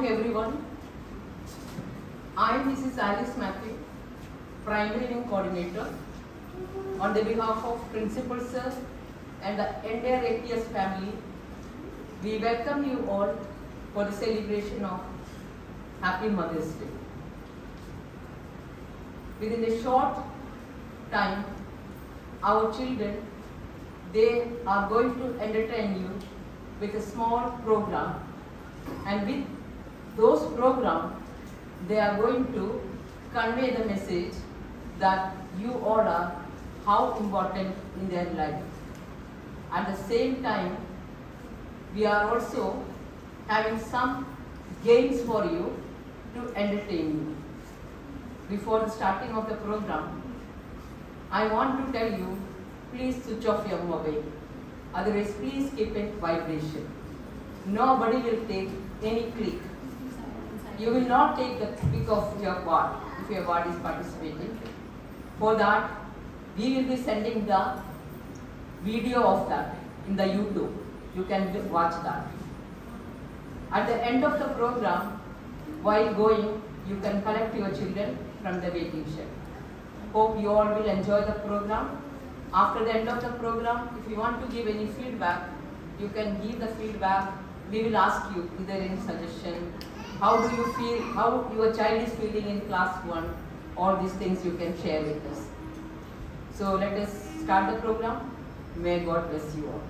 morning everyone. I am Mrs. Alice Matthew, Primary Wing Coordinator. On the behalf of Principal Sir and the entire APS family, we welcome you all for the celebration of Happy Mother's Day. Within a short time, our children, they are going to entertain you with a small program, and with those programs, they are going to convey the message that you all are how important in their life. At the same time, we are also having some games for you to entertain you. Before the starting of the program, I want to tell you, please switch off your mobile. Otherwise, please keep it vibration. Nobody will take any click. You will not take the click of your ward if your ward is participating. For that, we will be sending the video of that in the YouTube. You can watch that. At the end of the program, while going, you can collect your children from the waiting shed. Hope you all will enjoy the program. After the end of the program, if you want to give any feedback, you can give the feedback. We will ask you, is there any suggestion? How do you feel, how your child is feeling in class 1? All these things you can share with us. So let us start the program. May God bless you all.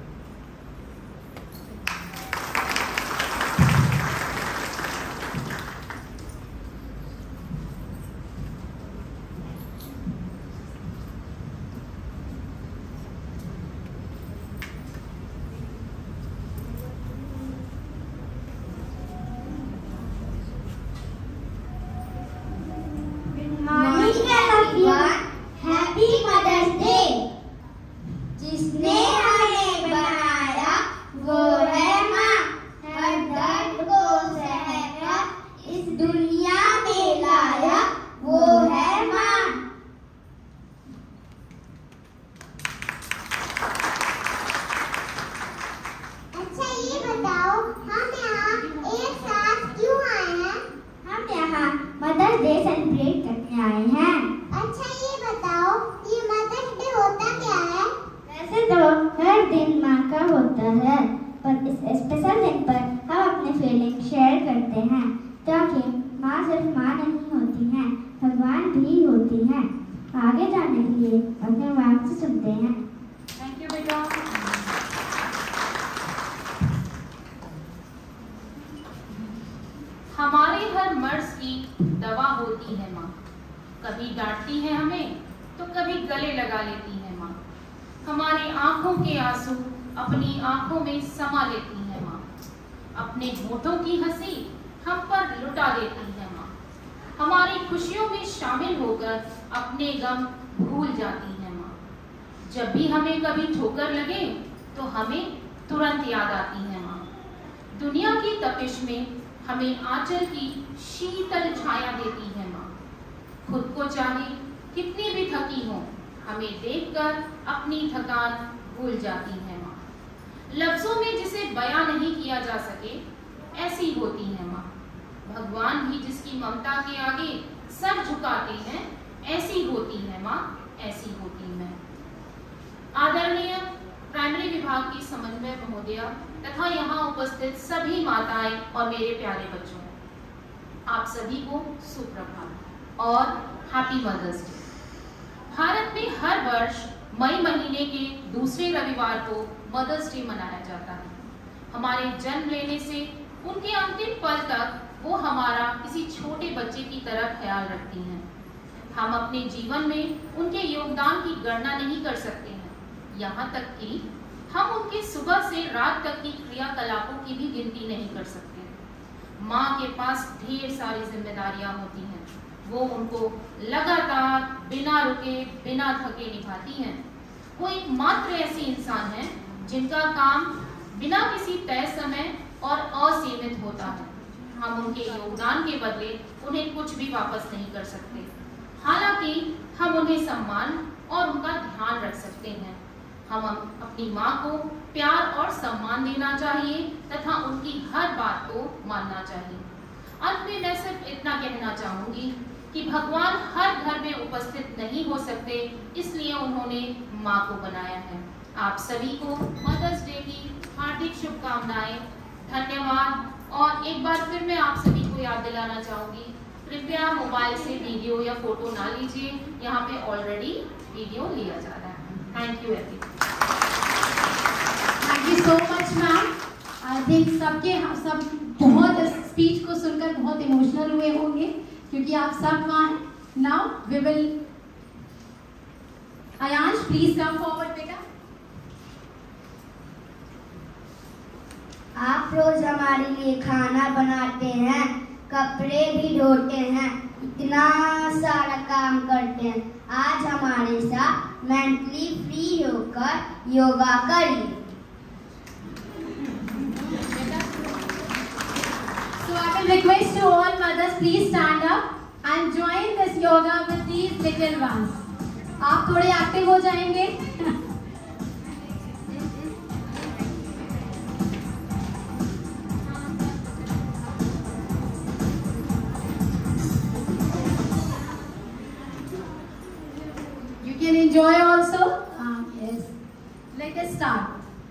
Happy mother's day. जिसने हमें बनाया वो है माँ, हर दर्द को सहकर इस दुनिया में लाया वो है माँ। अच्छा ये बताओ, हम यहाँ एक साथ क्यों आए हैं? हम यहाँ मदर्स डे सेलिब्रेट करने आए हैं। अच्छा ये बताओ, ये मदर्स डे होता क्या है? वैसे तो हर दिन माँ का होता है, पर इस स्पेशल दिन पर हम अपने फीलिंग शेयर करते हैं, क्योंकि माँ सिर्फ माँ नहीं होती हैं, भगवान भी होती हैं। आगे जाने के लिए अपने माँ से सुनते हैं। थैंक यू बेटा। हमारे हर मर्ज की दवा होती है माँ। कभी डांटती है हमें तो कभी गले लगा लेती है माँ। हमारी आंखों के आंसू अपनी आंखों में समा लेती है माँ। अपने होठों की हंसी हम पर लुटा देती है माँ। हमारी खुशियों में शामिल होकर अपने गम भूल जाती है माँ। जब भी हमें कभी ठोकर लगे तो हमें तुरंत याद आती है माँ। दुनिया की तपिश में हमें आंचल की शीतल छाया देती है माँ। खुद को चाहे कितनी भी थकी हो, हमें देखकर अपनी थकान भूल जाती है माँ। लफ्जों में जिसे बयां नहीं किया जा सके, ऐसी होती है माँ। भगवान भी जिसकी ममता के आगे सर झुकाते हैं, ऐसी होती है माँ, ऐसी होती मैं। आदरणीय प्राइमरी विभाग की समन्वय महोदया तथा यहाँ उपस्थित सभी माताएं और मेरे प्यारे बच्चों, आप सभी को सुप्रभात और हैप्पी मदर्स डे। भारत में हर वर्ष मई महीने के दूसरे रविवार को मदर्स डे मनाया जाता है। हमारे जन्म लेने से उनके अंतिम पल तक वो हमारा किसी छोटे बच्चे की तरह ख्याल रखती हैं। हम अपने जीवन में उनके योगदान की गणना नहीं कर सकते हैं, यहाँ तक कि हम उनके सुबह से रात तक की क्रियाकलापों की भी गिनती नहीं कर सकते। माँ के पास ढेर सारी जिम्मेदारियां होती हैं। वो उनको लगातार बिना रुके बिना थके निभाती हैं। वो एकमात्र ऐसी इंसान है जिनका काम बिना किसी तय समय और असीमित होता है। हम उनके योगदान के बदले उन्हें कुछ भी वापस नहीं कर सकते। हालांकि हम उन्हें सम्मान और उनका ध्यान रख सकते हैं। हम अपनी माँ को प्यार और सम्मान देना चाहिए तथा उनकी हर बात को मानना चाहिए। में मैं सिर्फ इतना कहना चाहूंगी कि भगवान हर घर में उपस्थित नहीं हो सकते, इसलिए उन्होंने माँ को बनाया है। आप सभी को मदर्स डे की हार्दिक शुभकामनाएं, धन्यवाद। और एक बार फिर मैं आप सभी को याद दिलाना चाहूंगी, कृपया मोबाइल से वीडियो या फोटो ना लीजिए, यहाँ पे ऑलरेडी वीडियो लिया जा रहा है। Thank you everyone. Thank you so much ma'am. I think सब बहुत स्पीच को सुनकर बहुत इमोशनल हुए होंगे, क्योंकि आप सब वहाँ हैं। Now we will Aayansh please come forward बेटा। आप रोज हमारे लिए खाना बनाते हैं, कपड़े भी धोते हैं, इतना सारा काम करते हैं। आज हमारे साथ मेंटली फ्री होकर योगा करिए। So I will request to all mothers, please stand up and join this yoga with these little ones. आप थोड़े एक्टिव हो जाएंगे। You can enjoy also. Yes. Let us start.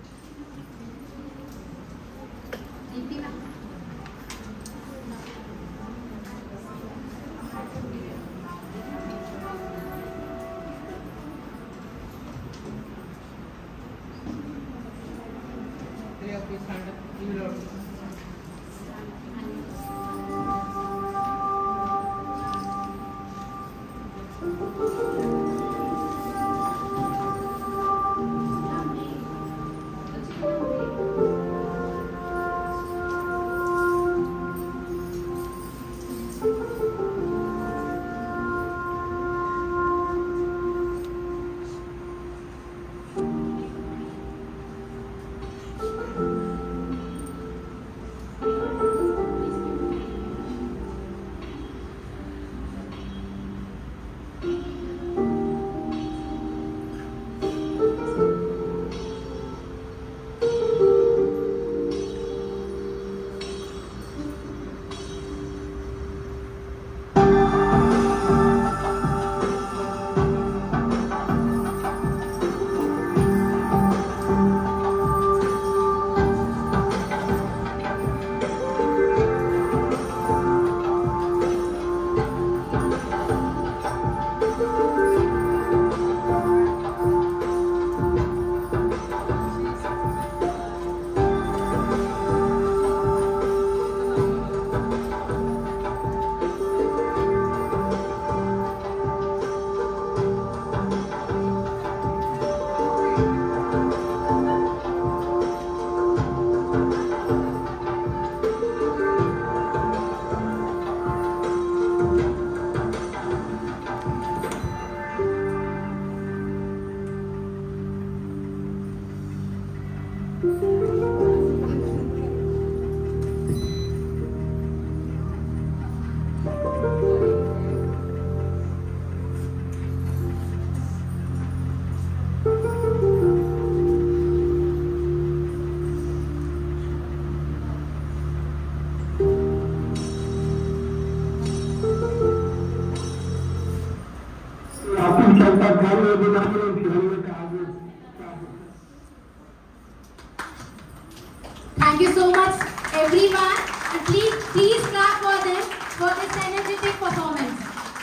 Thank you so much, everyone. And please clap for them for this energetic performance.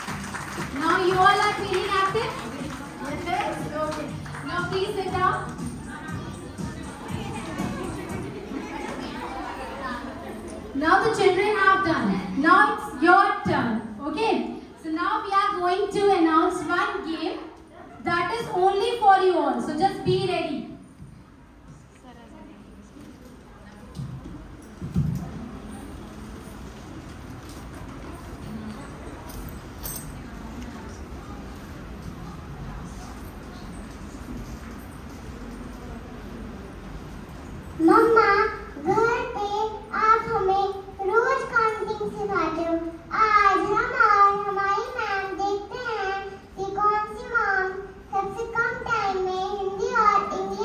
Now you all are feeling active? Yes. Okay. Now please sit down. Now the children have done. Now it's your turn. Okay. So now we are going to announce one game that is only for you all. So just be ready. मम्मा, घर पे आप हमें रोज counting सिखाते हो। आज हम और हमारी मैम देखते हैं कि कौन सी मॉम सबसे कम टाइम में हिंदी और इंग्लिश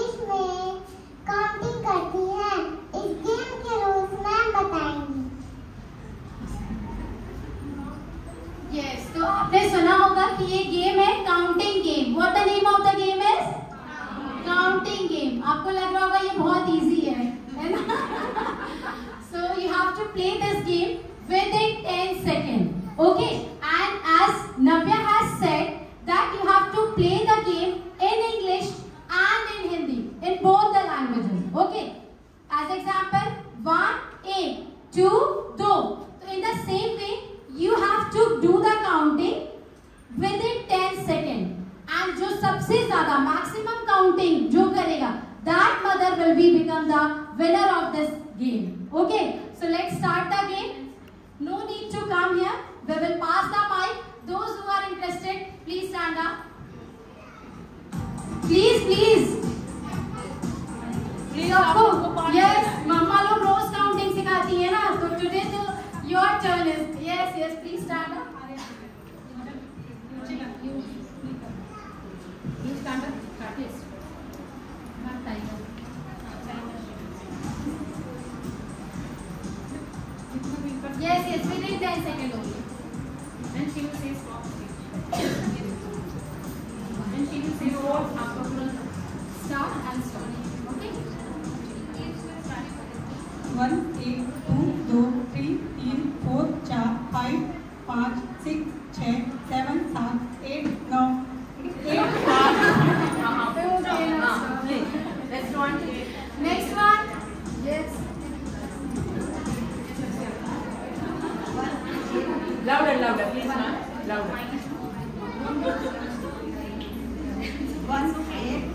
Yes, तो आपने सुना होगा कि ये गेम है counting game. What the name of the game is? Counting game. आपको लग रहा होगा ये बहुत easy है ना? So you have to play this game within 10 seconds. Okay? And as Navya has said that you have to play the game in English and in Hindi, in both the languages. Okay? As example, 1, 8, 2, 2. So in the same way, you have to do the counting within 10 seconds. And जो सबसे ज़्यादा maximum counting जो करेगा, that mother will become the winner of this game. Okay? So let's start the game. No need to come here. We will pass the mic. Those who are interested, please stand up. Please, please. आपको yes, मम्मा लोग रोज counting सिखाती है ना, तो today तो your turn is yes, please stand up. You stand up. Yes. Not tiger. Yes, within 10 seconds only. Then she will say stop. Then she will say stop. आपको तुरंत Start and stop. Okay? 1, 1, 2, 2, 3, 3, 4, 4, 5, 5, 6, 6, 7, 7, 8, 9, 8, 9. Next one. Next one. Yes. Louder, please, ma'am. Louder. 1, 8,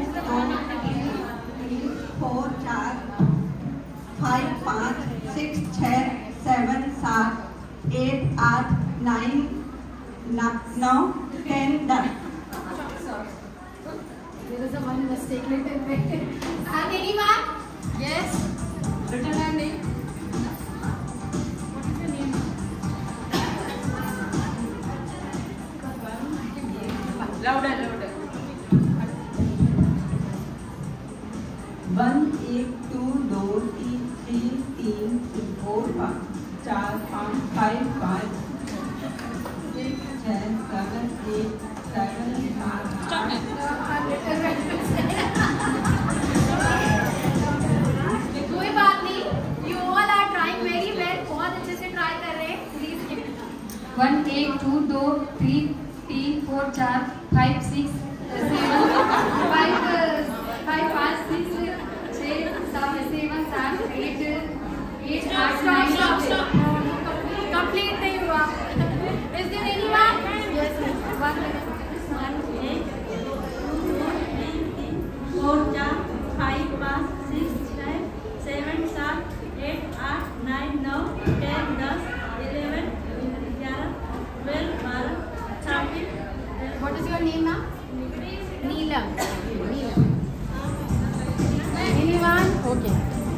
2, 3, 4, 4, 5, 5, 6, 6, 7, 7, 8, 8, 9, 9, 10, 10. There is a one mistake little bit. And anyone? Yes. Written her name. What is your name? Louder. 1, 1, 2, 2, 3, 3, 4, 5, 4, 5, 5, 6, 7, 8, 7, कोई बात नहीं. You all are trying very well. बहुत अच्छे से try कर रहे हैं. Please. 1, 1, 2, 2, 3, 3, 4, 4, 5, 6, 7, 5, 5, 6, 6, 7, 7, 8, 8, 8, 9. Stop. Complete नहीं हुआ. Is there anyone? Yes. 1 minute. 4, 4, 5, 5, 6, 6, 7, 7, 8, 8, 9, 9, 10, 10, 11, 11, 12, 12, 13. What is your name now? Neelam. Anyone? Okay.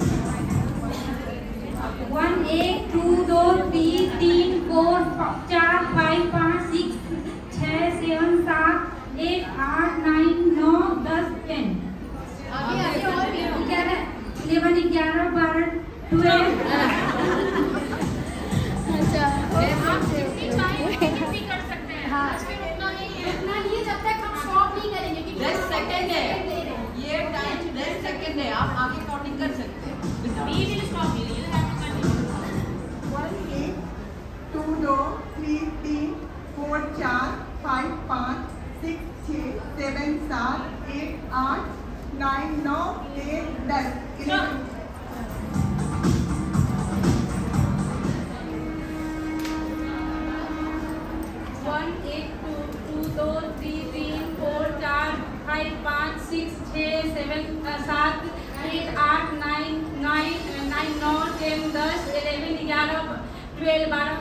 1, 1, 2, 2, 3, 3, 4, 4, 5, 5, 6, 6, 7, 7, 8, 8, 9, 9, 10, 10. आगे और भी. 11, 11, 12, 12. अच्छा. आप जितनी चाहें उतनी भी कर सकते हैं. हाँ. फिर उतना ही है. इतना नहीं जब तक हम स्टॉप नहीं करेंगे क्योंकि 10 सेकंड है. ले रहे हैं. ये टाइम 10 सेकंड है. आप आगे काउंटिंग कर सकते हैं. We will stop you. You have to continue. 1, 1, 2, 2, 3, 3, 4, 4, 5, 5, 6, 6, 7, 7, 8, 8, 9, 9, 10, 10, 11. 1, 1, 2, 2, 3, 3, 4, 4, 5, 5, 6, 6, 7, 7, 8, 8, 9, 9, 9, 10, 10, 11, 11, 12, 12.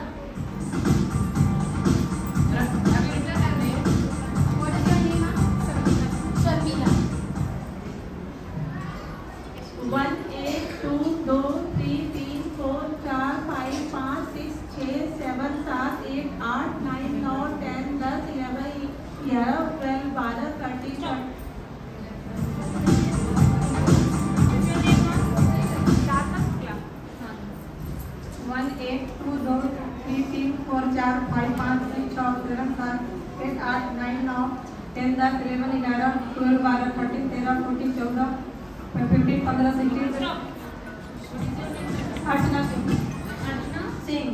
What is your name, ma'am? Sharmila. 1, 1, 2, 2, 3, 3, 4, 4, 5, 5, 6, 6, 7, 7, 8, 8, 9, 9, 10, 10, 11, 11, 12, 12, 13, 1, 8, 2, 2, 3 3 4 4 5 5 6 6 7 7 8 8 9 9 10 10 11 11 12 12 13 13 14 14 15 15 16 Archana Singh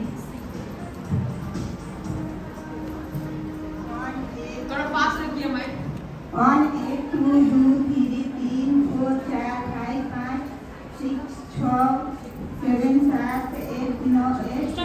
थोड़ा फास्ट रखिए mic. 1 1 2 2 3 3 4 4 5 5 6 6 7 7 8 9 8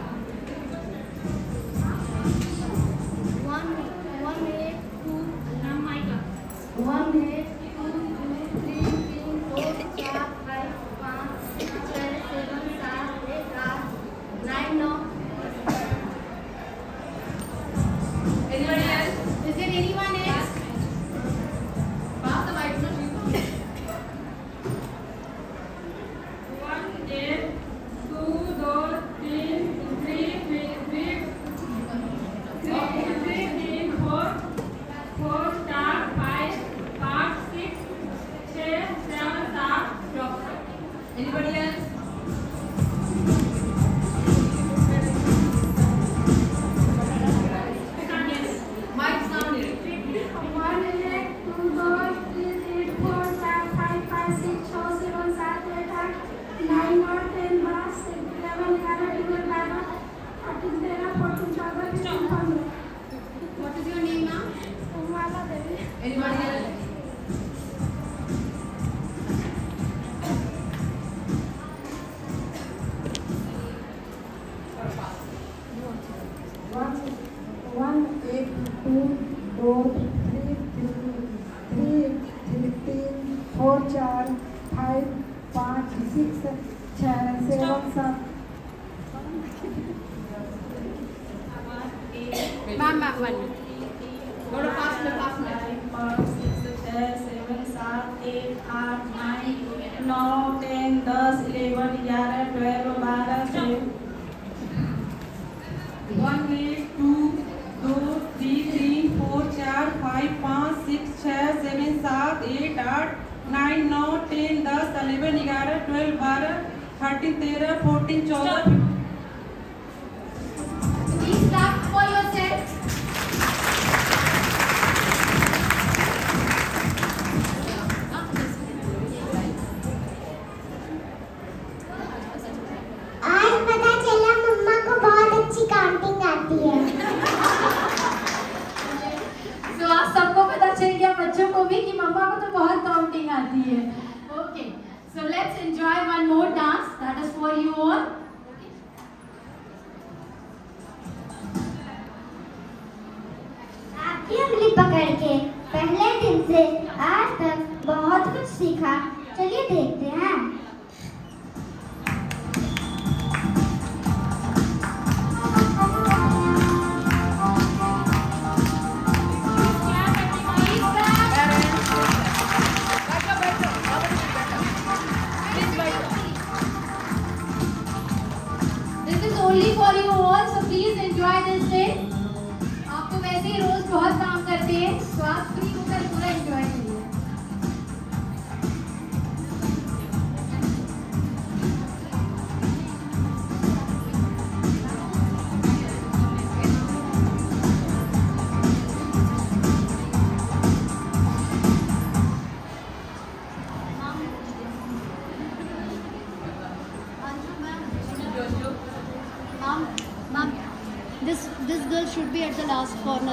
This girl should be at the last corner.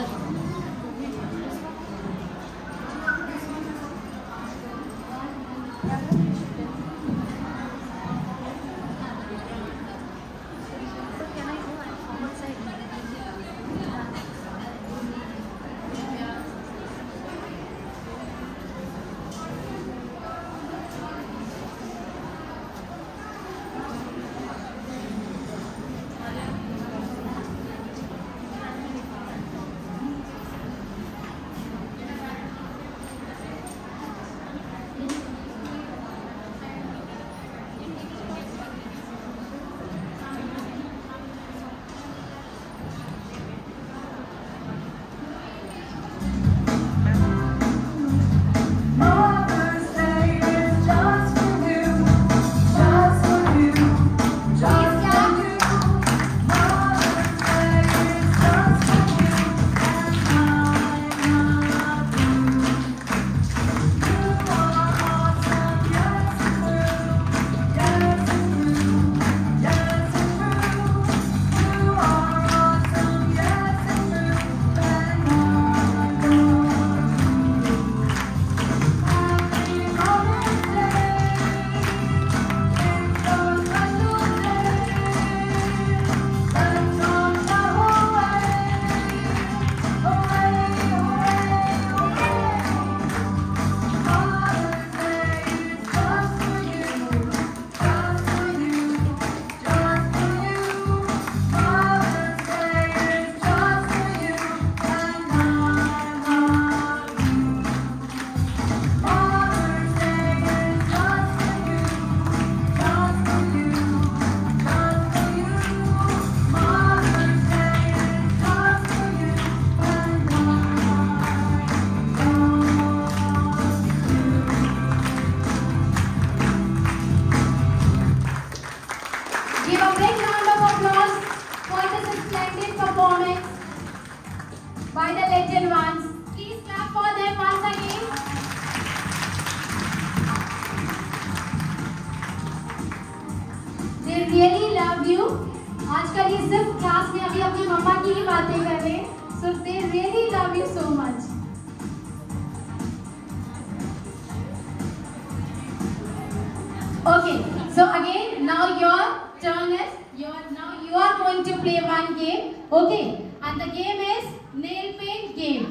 सिर्फ क्लास में अभी अपनी मम्मा की ही बातें कर रहे हैं. So they really love you so much. Okay, so again, now your turn is now you are going to play one game. Okay, and the game is nail paint game.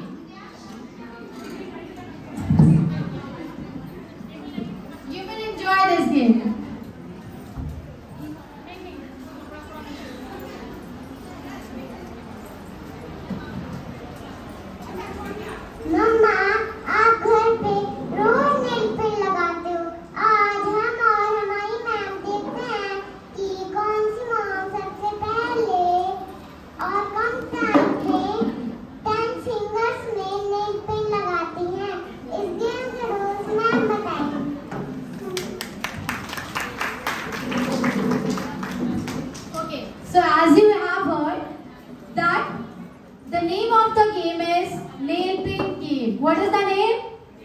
You will enjoy this game. मम्मा, आप घर पे रोज nail paint लगाते हो. आज हम और हमारी ma'am देखते हैं कि कौन सी मॉम सबसे पहले और कम टाइम में 10 फिंगर्स में नेल पेंट लगाती हैं. इस गेम के रूल्स मैम बताएंगे. Okay, so as you have heard that the name of the game is nail paint game. What is the name?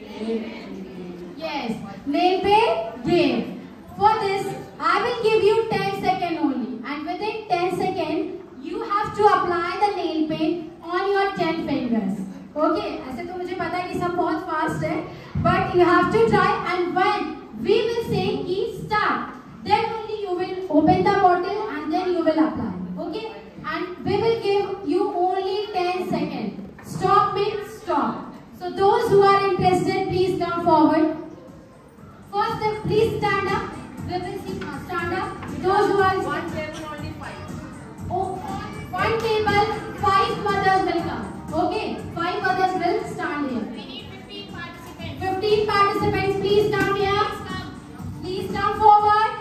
Yes, nail paint game. For this, I will give you 10 seconds only, and within 10 seconds, you have to apply the nail paint on your 10 fingers. Okay, ऐसे तो मुझे पता है कि सब बहुत fast है, but you have to try. And when we will say कि start, then only you will open the bottle and then you will apply. Okay, and we will give you only 10 seconds. Stop means stop. So those who are interested, please come forward. First, please stand up. We will see. Stand up. Those who are One table, only 5. oh, one table, 5 mothers will come. Okay, 5 mothers will stand here. We need 15 participants. 15 participants, please stand here. Please come forward.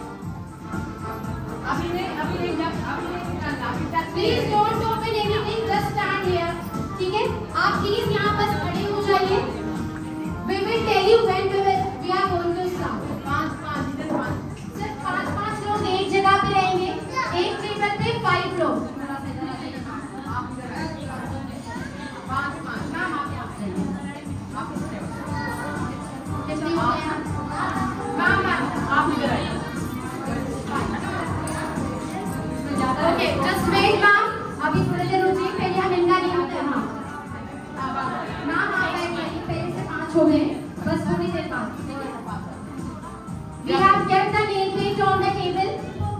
Please don't open anything. Just stand here. ठीक है? आप please यहाँ बस खड़े हो जाइए. We will tell you when we are going to start. 5 सिर्फ 5 लोग एक जगह पे रहेंगे. एक टेबल पे 5 लोग. मैम आप यहाँ पे कितनी हो गए? मैम आप इधर आइए. Okay, just wait ma'am. अभी थोड़ी देर रुकिए, पहले हम इनका गेम होता है. हाँ मैम आप पहले से 5 हो गए, बस थोड़ी देर बाद. We have kept the nail paint on the table.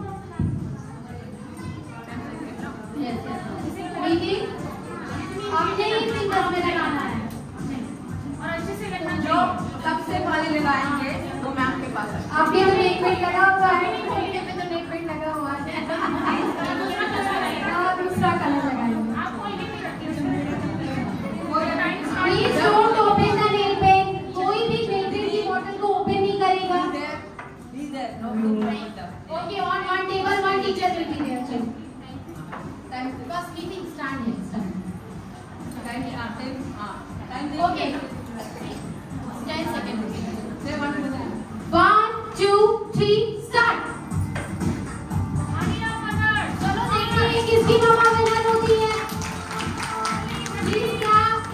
Yes. Repeat. अपने ही फिंगर्स में लगाना है. और अच्छे से लगना जो सबसे पहले लगाएंगे वो मैम के पास है. आपके तो नेल पेंट लगा हुआ है. मेरे पे तो नेल पेंट लगा हुआ है. दूसरा कलर लगाएंगे. आप कोई भी रखिए. Please don't open the nail paint. कोई भी nail paint की बॉटल को ओपन नहीं करेगा. Okay, on one table, one teacher will be there. चलो. First meeting stand here. Stand. Okay. 10 seconds. 1, 2, 3, start. चलो देखते हैं किसकी मम्मा विनर होती है. Please clap.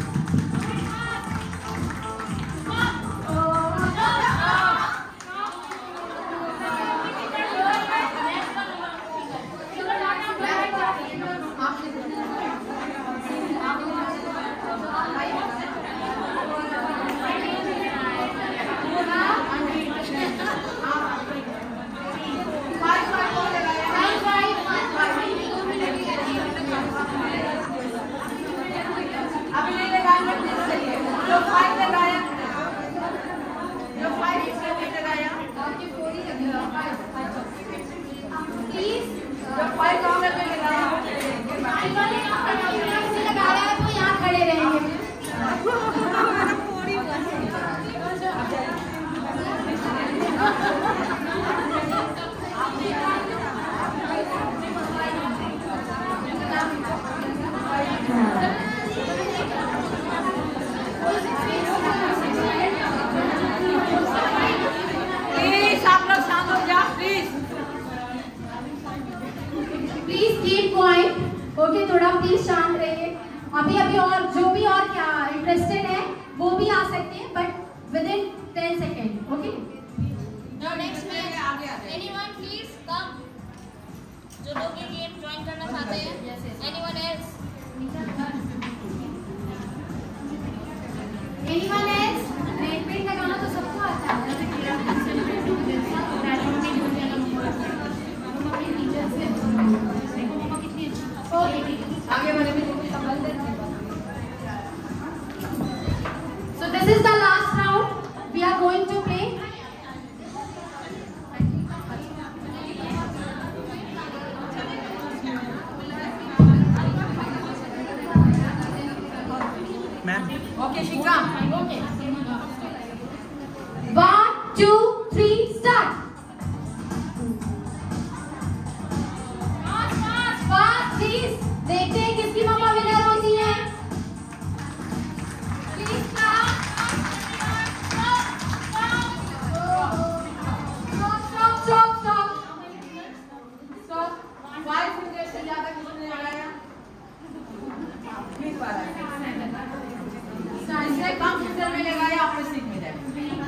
ओके, थोड़ा प्लीज शांत रहिए. अभी और जो भी और क्या इंटरेस्टेड है वो भी आ सकते हैं, बट विद इन 10 सेकेंड. Okay, Now next match. Anyone please come. जो लोग ये गेम ज्वाइन करना चाहते हैं? Anyone else? Anyone else? Nail paint लगाना तो सबको आता है। So this is the last round we are going to play. Okay, Shikha. Okay. 1, 2, 3, start. Fast, please. देखते हैं किसकी मम्मा विनर होती है। Please stop. Stop. 5 minutes से ज़्यादा किसने लगाया? Please बाला। इसने कम फिल्टर में लगाया अपने सीख में जाए।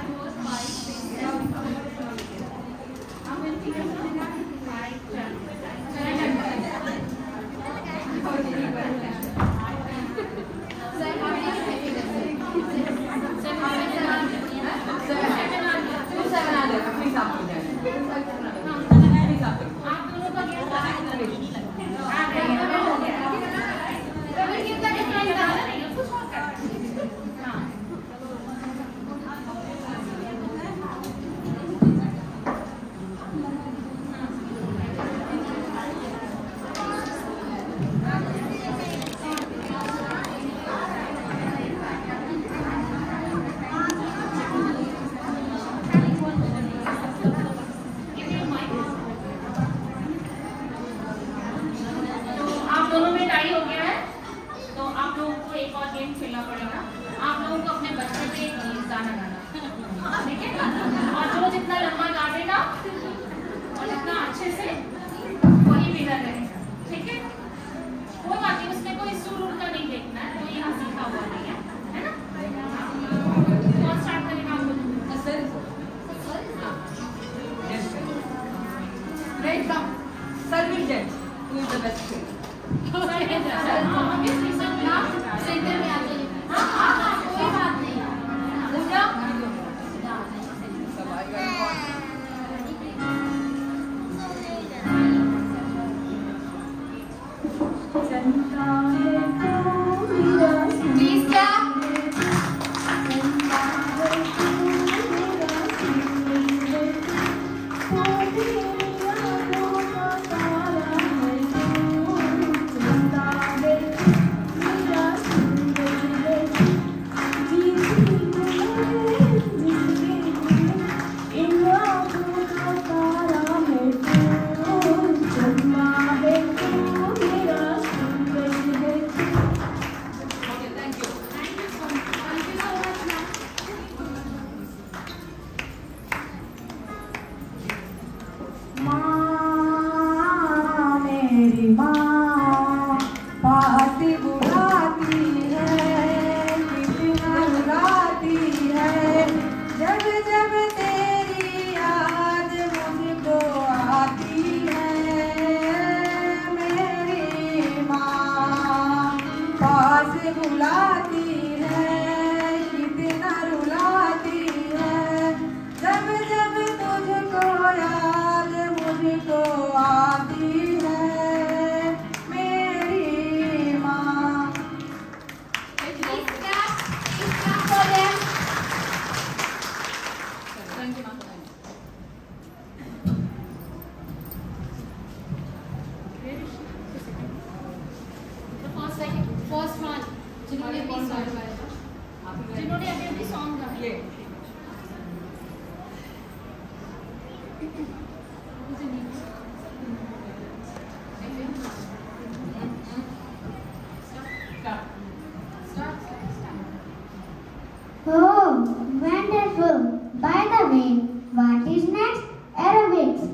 Oh, wonderful. By the way, what is next? Aerobics.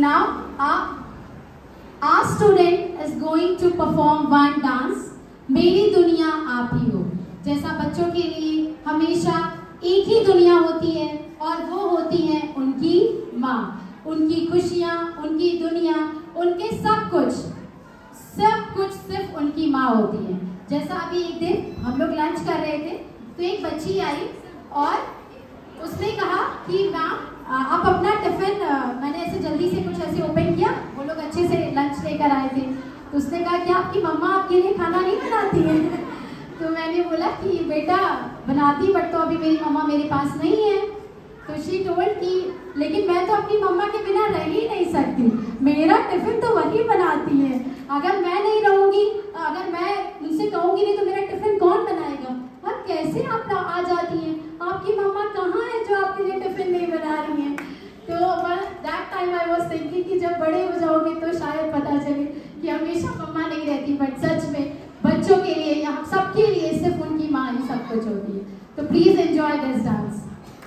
now our student is going to perform one dance, मेरी दुनिया आप ही हो। जैसा बच्चों के लिए हमेशा एक ही दुनिया होती है और वो होती है उनकी माँ। उनकी खुशियाँ, उनकी दुनिया, उनके सब कुछ सिर्फ उनकी माँ होती है। जैसा अभी एक दिन हम लोग लंच कर रहे थे तो एक बच्ची आई और उसने कहा कि मैम आप अपना टिफिन, मैंने ऐसे जल्दी से कुछ ऐसे ओपन किया, वो लोग अच्छे से लंच लेकर आए थे, तो उसने कहा कि आपकी मम्मा आपके लिए खाना नहीं बनाती है। तो मैंने बोला कि बेटा बनाती, बट तो अभी मेरी मम्मा मेरे पास नहीं है। तो शी टोल्ड कि लेकिन मैं तो अपनी मम्मा के बिना रह ही नहीं सकती, मेरा टिफिन तो वही बनाती है, अगर मैं नहीं रहूँगी, अगर मैं उनसे कहूँगी नहीं तो मेरा टिफिन कौन बनाएगा। और कैसे आप आ जाती हैं, आपकी मम्मा कहाँ है जो आपके लिए टिफिन नहीं बना रही हैं। तो that time I was thinking कि जब बड़े हो जाओगे तो शायद पता चले कि हमेशा मम्मा नहीं रहती, बट सच में बच्चों के लिए या हम सबके लिए सिर्फ उनकी माँ ही सब कुछ होती है। तो प्लीज एंजॉय दिस डांस।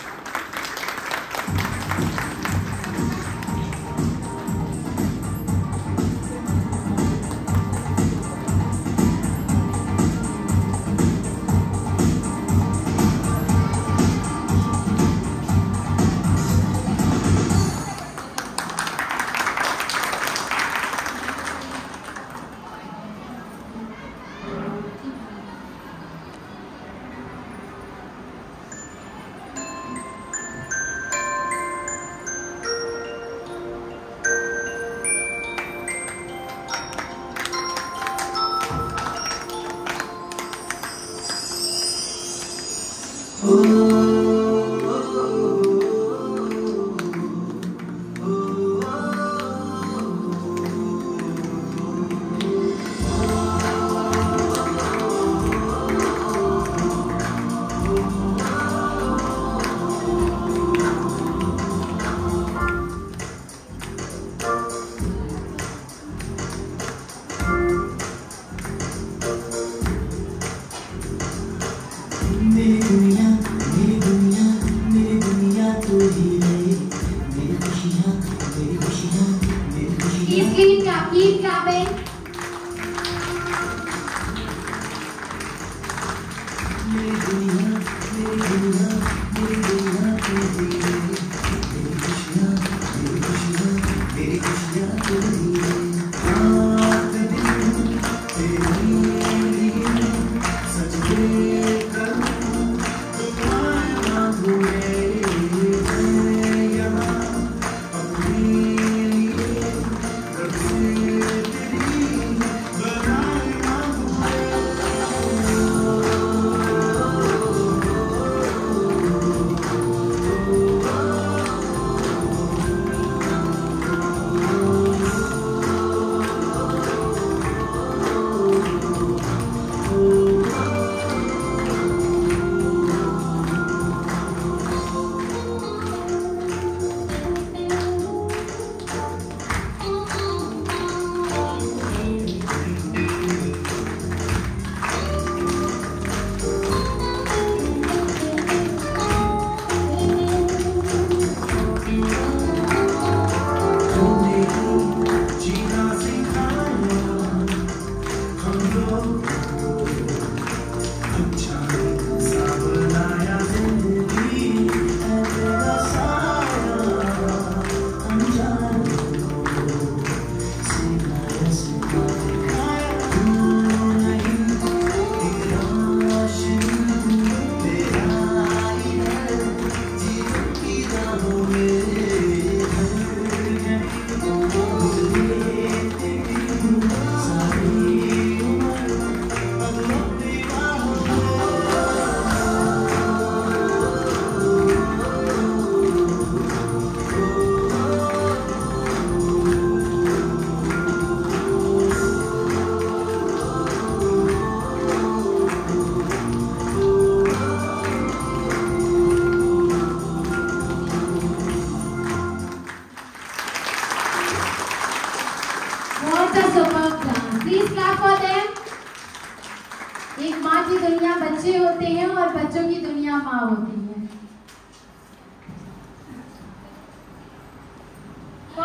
एक माँ की दुनिया बच्चे होते हैं और बच्चों की दुनिया माँ होती है। फर्स्ट गेम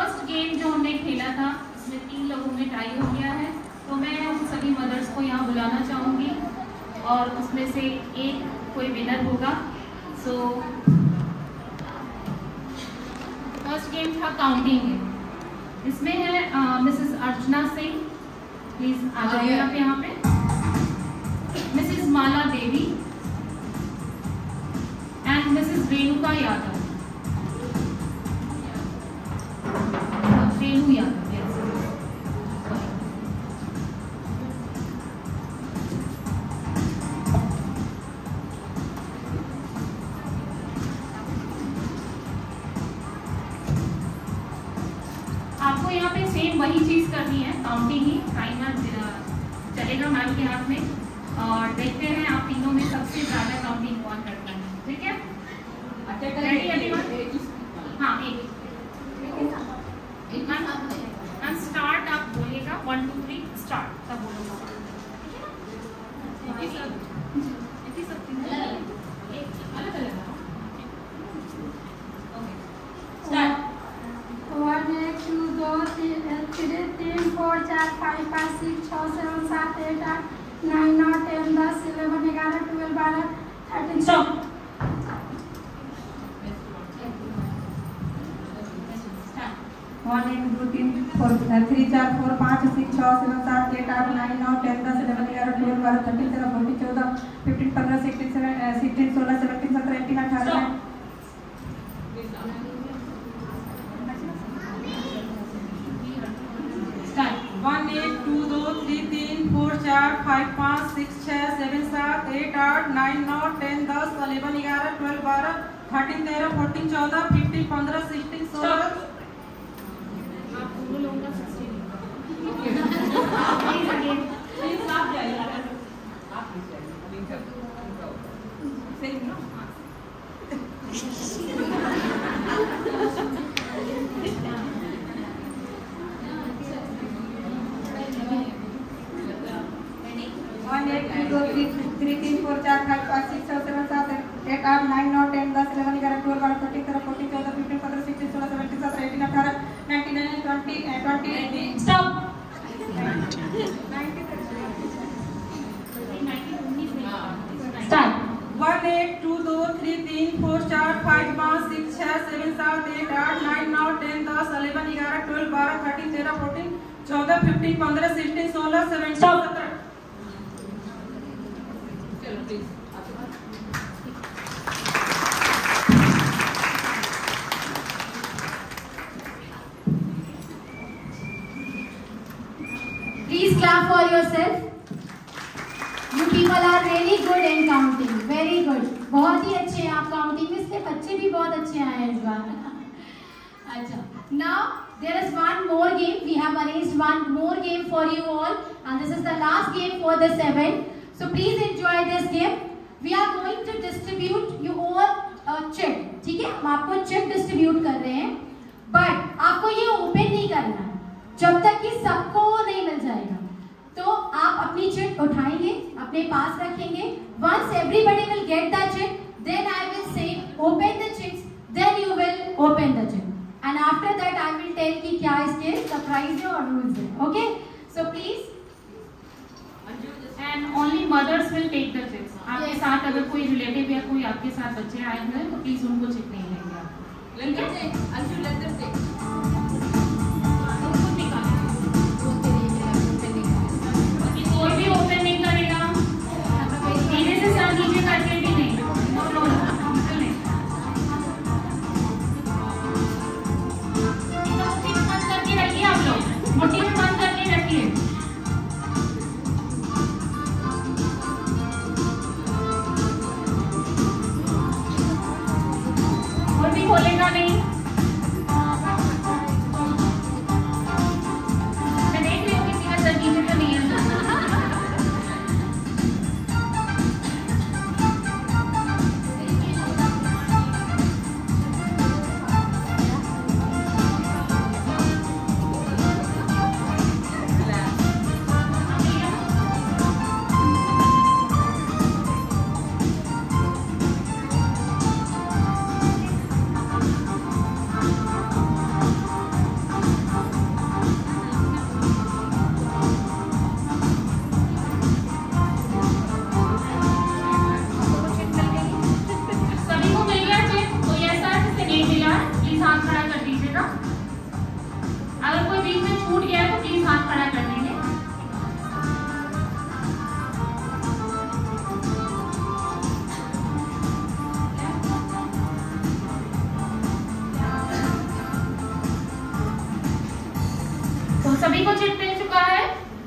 गेम जो हमने खेला था उसमें 3 लोगों में टाई हो गया है, तो मैं उन सभी मदर्स को यहाँ बुलाना चाहूँगी और उसमें से एक कोई विनर होगा। सो फर्स्ट गेम था काउंटिंग गेम। इसमें है मिसेस अर्चना सिंह, प्लीज आ जाइए आप यहाँ पे, Mrs Mala Devi and Mrs Renuka Yadav, Renu Yadav. आपको यहाँ पे सेम वही चीज करनी है, काउंटिंग ही, टाइमर चलेगा मैम के हाथ में और देखते हैं आप तीनों में सबसे ज्यादा काउंटिंग कौन करता है। ठीक है, रेडी एवरीवन? हाँ, एक स्टार्ट आप बोलिएगा, 1 2 3 स्टार्ट, तब बोलूँगा। अलग अलग 1 1 2 2 3 4 5 5 6 6 7 7 8 8 9 9 10 10 11 11 12 12 13 stop 1 1 2 3 4 3 4 4 5 6 6 7 8 8 9 9 10 10 11 11 12 12 13 14 14 15 15 16 16 16 17 17 18 18 1 1 2 2 3 3 4 4 5 5 6 6 7 7 8 8 9 9 10 10 11 11 12 12 13 13 14 14 15 15 16 16 आप दोनों लोगों का 16 1 1 2 3 3 4 4 5 5 6 7 7 8 8 9 9 10 10 11 11 12 12 13 14 14 15 15 16 16 17 17 18 19 19 20 stop 1 1 2 2 3 3 4 4 5 5 6 6 7 7 8 8 9 9 10 10 11 11 12 12 13 13 14 14 15 15 16 16 17 17 चलो please Please clap for yourself. You people are really good in counting. Very good. बहुत ही अच्छे हैं आप काउंटिंग में, इसके बच्चे भी बहुत अच्छे आए हैं इस बार। अच्छा, now there is one more game. We have arranged one more game for you all, and this is the last game for the 7. So please enjoy this game. We are going to distribute you all a check. ठीक है, हम आपको check distribute कर रहे हैं, but आपको ये open नहीं करना जब तक कि सबको नहीं मिल जाएगा। तो आप अपनी चिट उठाएंगे, अपने पास रखेंगे। Once everybody will get the check, then I will say open the checks, then you will open the check, and after that I will tell कि क्या इसके सरप्राइज है और रूल्स है। Okay, so please. and only mothers will take the checks. आपके साथ अगर कोई रिलेटिव या कोई आपके साथ बच्चे आए हुए हैं तो प्लीज उनको चेक नहीं लेंगे आप। let them take Anju, let them take कोई भी ओपन नहीं करेगा, धीरे से सर नीचे करके भी नहीं। मुट्ठी में बंद करके रखिए, आप लोग मुट्ठी में बंद करके रखिए। कोई भी खोलेगा नहीं। मैं देख रही हूँ किसी का सर नीचे तो नहीं है। सभी को चिट मिल चुका है?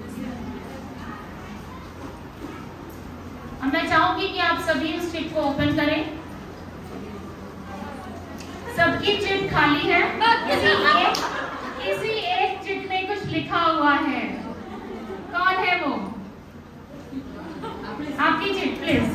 अब मैं चाहूंगी कि आप सभी उस चिट को ओपन करें। सबकी चिट खाली है, किसी एक चिट में कुछ लिखा हुआ है। कौन है वो? आपकी चिट प्लीज।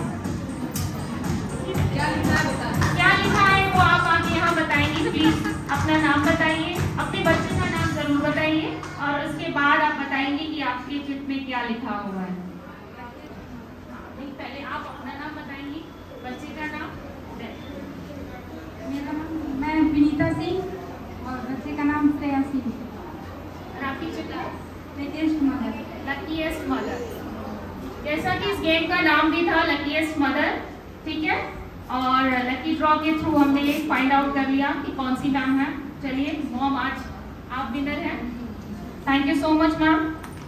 क्या लिखा है वो आप आके यहाँ बताएंगी। प्लीज अपना नाम बताइए, अपने बच्चे का नाम जरूर बताइए, और उसके बाद आप बताएंगे कि आपकी चिट में क्या लिखा हुआ है। नहीं, पहले आप अपना नाम बताएंगी, बच्चे का नाम। मेरा नाम, मैं विनीता सिंह और बच्चे का नाम श्रेया सिंह। और आपकी chit? Luckiest mother. Luckiest mother. जैसा कि इस गेम का नाम भी था लकीएस्ट मदर, ठीक है, और लकी ड्रॉ के थ्रू हमने ये फाइंड आउट कर लिया कि कौन सी मैम है। चलिए मॉम, आज आप विनर हैं। Thank you so much ma'am.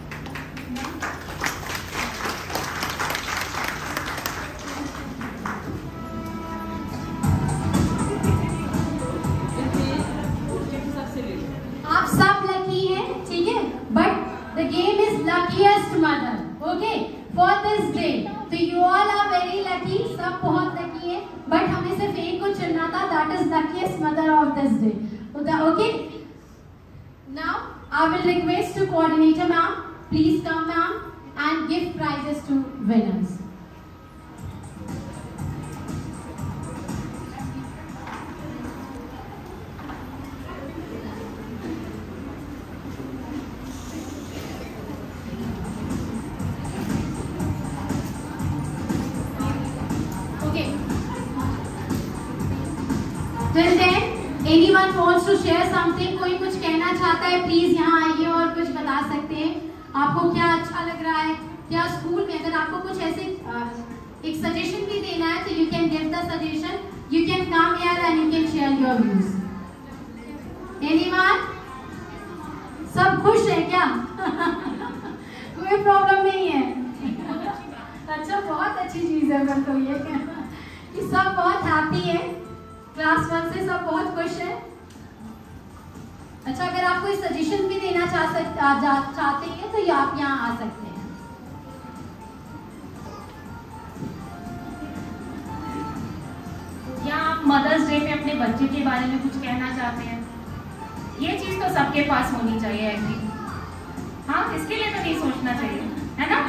आप सब लकी हैं, ठीक है, but the game is luckiest mother, okay, for this day. तो you all are very lucky, सब बहुत लकी है, बट हमें सिर्फ एक को चुनना था, that is luckiest mother of this day, okay. Now I will request to coordinator ma'am, please come ma'am and give prizes to winners. Till then, anyone wants to share something? कोई कुछ कहना चाहता है, प्लीज यहाँ आइए और कुछ बता सकते हैं। आपको क्या अच्छा लग रहा है, क्या स्कूल में अगर आपको कुछ ऐसे एक सजेशन भी देना है तो you can give the suggestion, you can come here and you can share your views. Anyone? सब खुश है क्या? कोई प्रॉब्लम नहीं है? अच्छा, बहुत अच्छी चीज है फिर तो ये कि सब बहुत हैप्पी है, क्लास 1 से सब बहुत खुश है। अच्छा, अगर आप कोई सजेशन भी देना चाहते हैं तो आप यहाँ आ सकते हैं। या आप मदर्स डे में अपने बच्चे के बारे में कुछ कहना चाहते हैं? ये चीज तो सबके पास होनी चाहिए ऐसी। हाँ, इसके लिए तो नहीं सोचना चाहिए, है ना?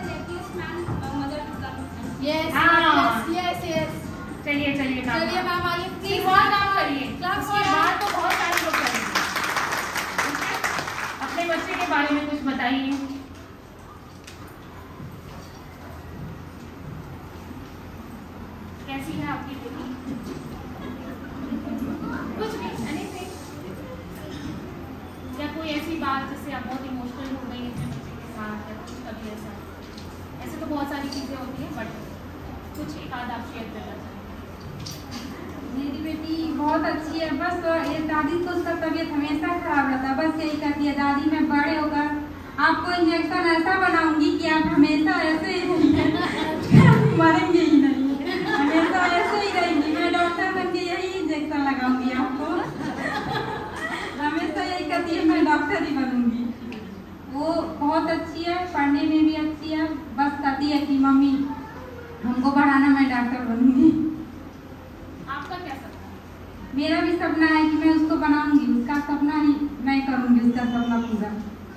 यस। चलिए मैम आइए प्लीज, काम करिए। उसके बाद तो बहुत सारे लोग करेंगे। अपने बच्चे के बारे में कुछ बताइए। कैसी है आपकी बेटी? कुछ भी, एनीथिंग, या कोई ऐसी बात जिससे आप बहुत इमोशनल हो गई अपने बच्चे के साथ, या कुछ कभी ऐसा? ऐसे तो बहुत सारी चीजें होती हैं, बट कुछ एक आध आप शेयर करना चाहिए। मेरी बेटी बहुत अच्छी है, बस ये दादी को उसका तबीयत हमेशा खराब रहता है, बस यही कहती है, दादी मैं बड़े होकर आपको इंजेक्शन ऐसा बनाऊंगी कि आप हमेशा ऐसे ही मरेंगे ही नहीं, हमेशा ऐसे ही रहेंगी। मैं डॉक्टर बन के यही इंजेक्शन लगाऊंगी आपको। हमेशा यही कहती है मैं डॉक्टर ही बनूंगी। वो बहुत अच्छी है, पढ़ने में भी अच्छी है, बस कहती है कि मम्मी हमको पढ़ाना, मैं डॉक्टर बनूंगी। आपका क्या सपना है? मेरा भी सपना है कि मैं उसको बनाऊंगी, उसका सपना ही मैं करूंगी, उसका सपना पूरा।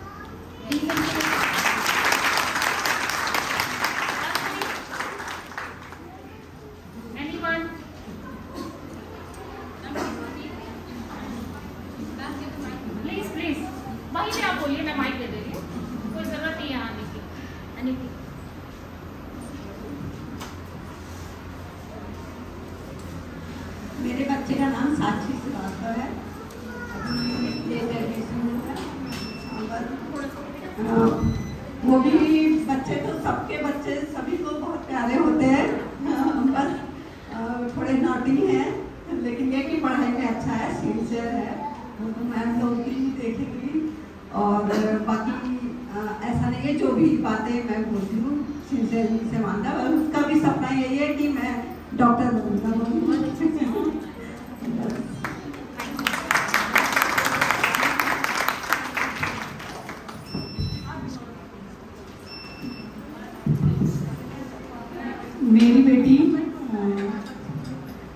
Anyone? Please, वहीं पे आप बोलिए, मैं माइक दे दे रही हूँ, कोई जरूरत नहीं है आने की। Anything? मेरे बच्चे का नाम साक्षी श्रीवास्तव है, अभी ग्रेजुएशन है। वो भी बच्चे तो सबके बच्चे सभी को बहुत प्यारे होते हैं, बस थोड़े नॉटी हैं, लेकिन ये कि पढ़ाई में अच्छा है, सिंसियर है, वो तो मैम लोग भी देखेंगी। और बाकी ऐसा नहीं है, जो भी बातें मैं बोलती हूँ सिंसियरली से मानता है, और उसका भी सपना यही है कि मैं डॉक्टर बनूंगा।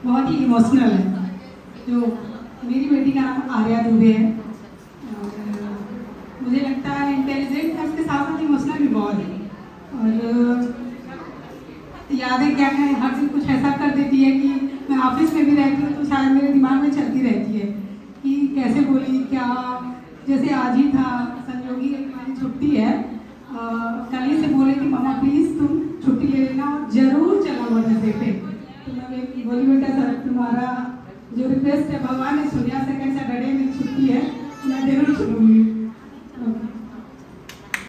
बहुत ही इमोशनल है। जो मेरी बेटी का नाम आर्या दुबे है और मुझे लगता है इंटेलिजेंट है, उसके साथ साथ इमोशनल भी बहुत है। और यादें क्या है, हर दिन कुछ ऐसा कर देती है कि मैं ऑफिस में भी रहती हूँ तो शायद मेरे दिमाग में चलती रहती है कि कैसे बोली क्या। जैसे आज ही था संयोगी, हमारी छुट्टी है, कल ही से बोले कि मामा प्लीज़ तुम छुट्टी ले लेना और ज़रूर चला मदरसे पे। तो मैं बोली बेटा सर तुम्हारा जो रिक्वेस्ट है भगवान ने सुनिया